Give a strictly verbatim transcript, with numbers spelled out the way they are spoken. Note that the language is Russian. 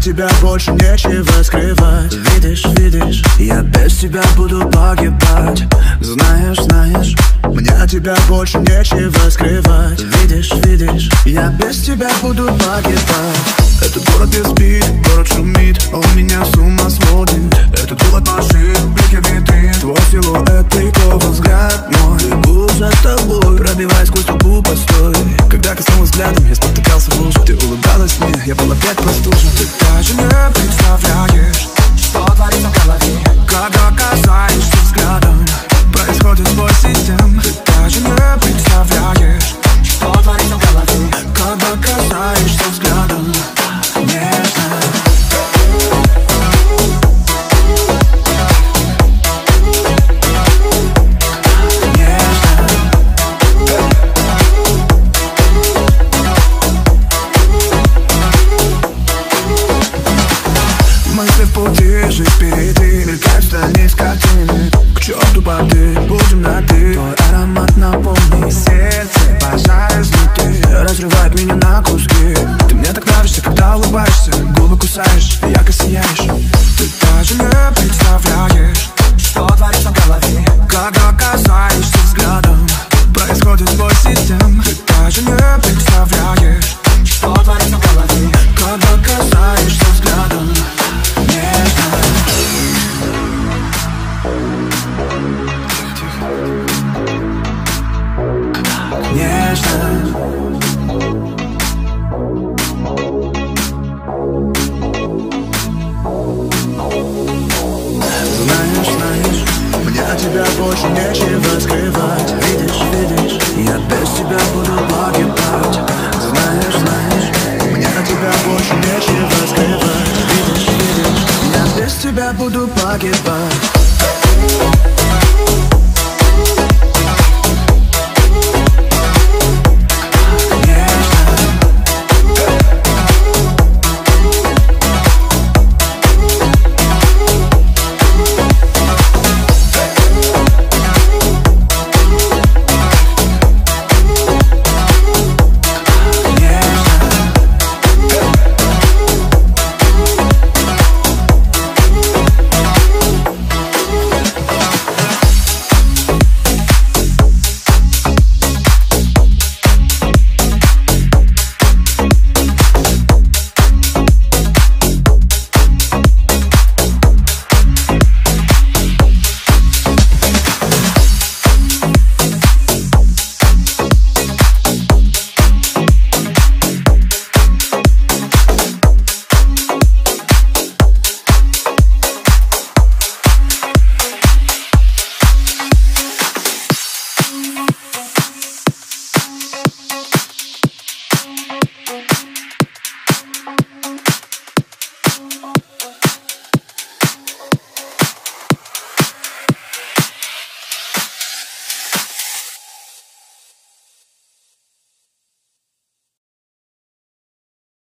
тебя больше нечего скрывать. Видишь, видишь, я без тебя буду погибать. Знаешь, знаешь, мне от тебя больше нечего скрывать. Видишь, видишь, я без тебя буду погибать. Этот город не спит, город шумит, он меня с ума сводит. Этот город машин, блики витрин, твой силуэт, пиковый взгляд мой. Бегу за тобой, пробиваясь сквозь толпу постой. Когда коснулась взглядом, я спотыкался в лужу. Ты улыбалась мне, я был опять простужен. Ты даже не представляешь, что творится в голове, когда касаешься взглядом. Происходит сбой систем. Ты даже не представляешь, что творится в голове, когда касаешься взглядом. Нежно. Мысли в пути, жизнь впереди, мелькают вдали с картины. К черту порты, будем на ты. Твой аромат наполнит сердце, пожар изнутри, разрывает меня на куски. Ты мне так нравишься, когда улыбаешься, губы кусаешь, ярко сияешь. Ты даже не представляешь, что творится в голове, когда касаешься взглядом. Происходит сбой систем. Ты даже не представляешь, что творится в голове, когда касаешься взглядом. Нежно. Знаешь, знаешь, мне от тебя больше нечего скрывать. Видишь, видишь, я без тебя буду погибать. Знаешь, знаешь, мне от тебя больше нечего скрывать. Видишь, видишь, я без тебя буду погибать.